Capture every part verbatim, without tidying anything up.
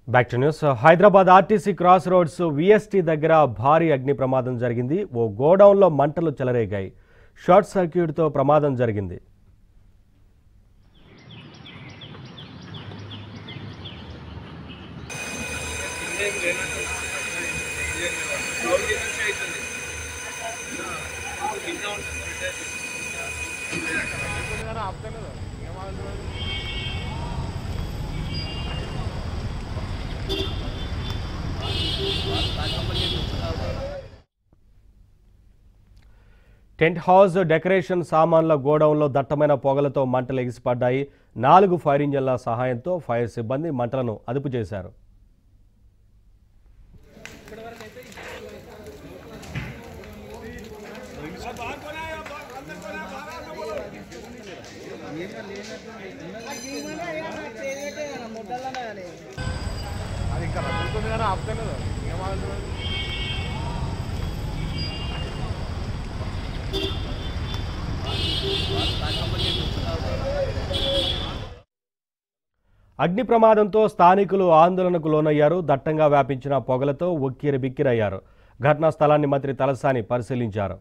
Back to news. Hyderabad RTC cross roads VST దగ్గర భారీ అగ్ని ప్రమాదం జరిగింది. ఓ గోడౌన్లో మంటలు చెలరేగాయి. షార్ట్ సర్క్యూట్తో ప్రమాదం జరిగింది. టెంట్ హౌస్ డెకరేషన్ సామాన్ల గోడౌన్లో దట్టమైన పొగలతో మంటలు ఎగిసిపడ్డాయి. నాలుగు ఫైర్ ఇంజన్ల సహాయంతో ఫైర్ సిబ్బంది మంటలను అదుపు చేశారు. అగ్ని ప్రమాదంతో స్థానికులు ఆందోళనకు లోనయ్యారు. దట్టంగా వ్యాపించిన పొగలతో ఉక్కిరి బిక్కిరయ్యారు. ఘటనా స్థలాన్ని మంత్రి తలసాని పరిశీలించారు.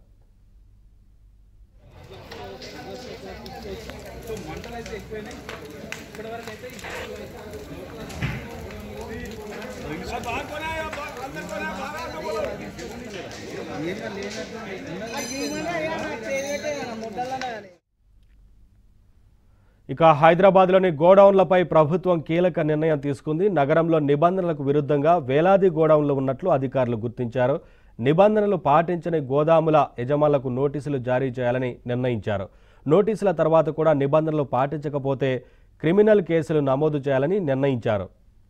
ఇక హైదరాబాద్లోని గోడౌన్లపై ప్రభుత్వం కీలక నిర్ణయం తీసుకుంది. నగరంలో నిబంధనలకు విరుద్ధంగా వేలాది గోడౌన్లు ఉన్నట్లు అధికారులు గుర్తించారు. నిబంధనలు పాటించని గోదాముల యజమానులకు నోటీసులు జారీ చేయాలని నిర్ణయించారు. నోటీసుల తర్వాత కూడా నిబంధనలు పాటించకపోతే క్రిమినల్ కేసులు నమోదు చేయాలని నిర్ణయించారు.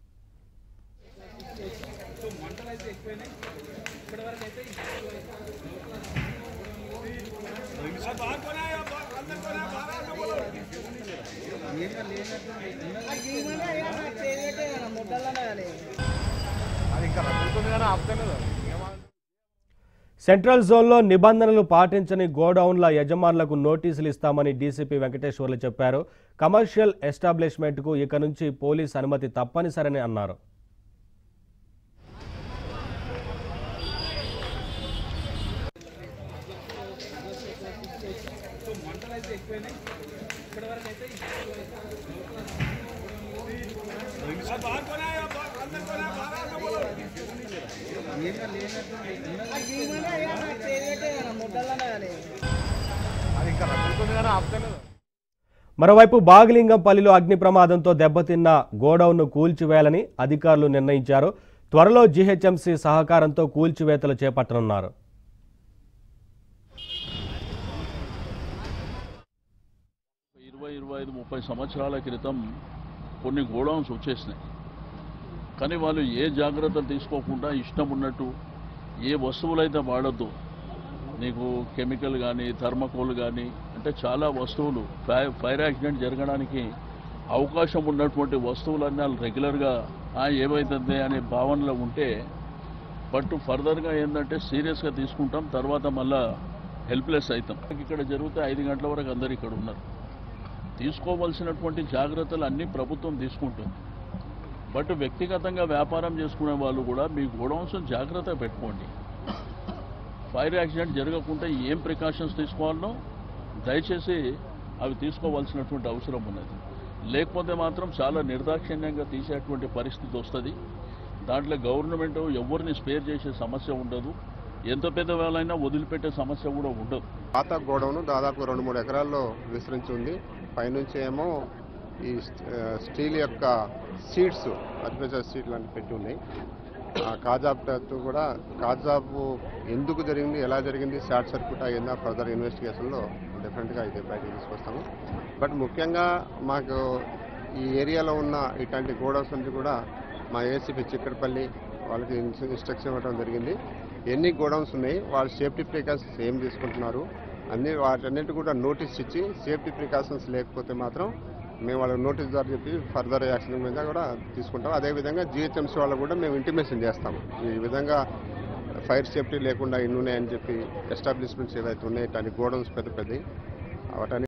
సెంట్రల్ జోన్లో నిబంధనలు పాటించని గోడౌన్ల యజమానులకు నోటీసులు ఇస్తామని డీసీపీ వెంకటేశ్వర్లు చెప్పారు. కమర్షియల్ ఎస్టాబ్లిష్మెంట్కు ఇక నుంచి పోలీస్ అనుమతి తప్పనిసరని అన్నారు. మరోవైపు బాగలింగంపల్లిలో అగ్ని ప్రమాదంతో దెబ్బతిన్న గోడౌన్ను కూల్చివేయాలని అధికారులు నిర్ణయించారు. త్వరలో జీహెచ్ఎంసీ సహకారంతో కూల్చివేతలు చేపట్టనున్నారు. ఇరవై ఇరవై ఐదు ముప్పై సంవత్సరాల క్రితం కొన్ని గోడౌన్స్ వచ్చేసినాయి. కానీ వాళ్ళు ఏ జాగ్రత్తలు తీసుకోకుండా ఇష్టం ఉన్నట్టు ఏ వస్తువులైతే వాడద్దు, నీకు కెమికల్ కానీ థర్మకోల్ కానీ అంటే చాలా వస్తువులు ఫైర్ యాక్సిడెంట్ జరగడానికి అవకాశం ఉన్నటువంటి వస్తువులన్నీ వాళ్ళు రెగ్యులర్గా ఏమవుతుంది అనే భావనలో ఉంటే బట్ ఫర్దర్గా ఏంటంటే సీరియస్గా తీసుకుంటాం, తర్వాత మళ్ళా హెల్ప్లెస్ అవుతాం. ఇక్కడ జరిగితే ఐదు గంటల వరకు అందరు ఇక్కడ ఉన్నారు. తీసుకోవాల్సినటువంటి జాగ్రత్తలు అన్నీ ప్రభుత్వం తీసుకుంటుంది. బట్ వ్యక్తిగతంగా వ్యాపారం చేసుకునే వాళ్ళు కూడా మీ గోడౌన్స్ జాగ్రత్త పెట్టుకోండి. ఫైర్ యాక్సిడెంట్ జరగకుండా ఏం ప్రికాషన్స్ తీసుకోవాలనో దయచేసి అవి తీసుకోవాల్సినటువంటి అవసరం ఉన్నది. లేకపోతే మాత్రం చాలా నిర్దాక్షిణ్యంగా తీసేటువంటి పరిస్థితి వస్తుంది. దాంట్లో గవర్నమెంట్ ఎవరిని స్పేర్ చేసే సమస్య ఉండదు. ఎంత పెద్ద వాళ్ళైనా వదిలిపెట్టే సమస్య కూడా ఉండదు. పాత గోడౌన్ దాదాపు రెండు మూడు ఎకరాల్లో విస్తరించి ఉంది. పైనుంచి ఏమో ఈ స్టీల్ యొక్క సీట్స్ అడ్మిషన్ సీట్ లాంటివి పెట్టి ఉన్నాయి. కాజాబ్తో కూడా కాజాబ్ ఎందుకు జరిగింది, ఎలా జరిగింది, షార్ట్ సర్క్యూట్ అయ్యిందా, ఫర్దర్ ఇన్వెస్టిగేషన్లో డెఫినెట్గా ఇది బయటకు తీసుకొస్తాము. బట్ ముఖ్యంగా మాకు ఈ ఏరియాలో ఉన్న ఇట్లాంటి గోడౌన్స్ నుంచి కూడా మా ఏసీపీ చిక్కడపల్లి వాళ్ళకి ఇన్స్ట్రక్షన్ ఇవ్వడం జరిగింది. ఎన్ని గోడౌన్స్ ఉన్నాయి, వాళ్ళ సేఫ్టీ ప్రికాషన్స్ ఏం తీసుకుంటున్నారు అన్ని వాటన్నిటి కూడా నోటీస్ ఇచ్చి సేఫ్టీ ప్రికాషన్స్ లేకపోతే మాత్రం మేము వాళ్ళకి నోటీస్ ద్వారా చెప్పి ఫర్దర్ యాక్షన్ మీద కూడా తీసుకుంటాం. అదేవిధంగా జిహెచ్ఎంసీ వాళ్ళు కూడా మేము ఇంటిమేషన్ చేస్తాము. ఈ విధంగా ఫైర్ సేఫ్టీ లేకుండా ఇన్ని ఉన్నాయని చెప్పి ఎస్టాబ్లిష్మెంట్స్ ఏవైతే ఉన్నాయి ఇట్లాంటి గోడౌన్స్ పెద్ద పెద్దవి వాటన్ని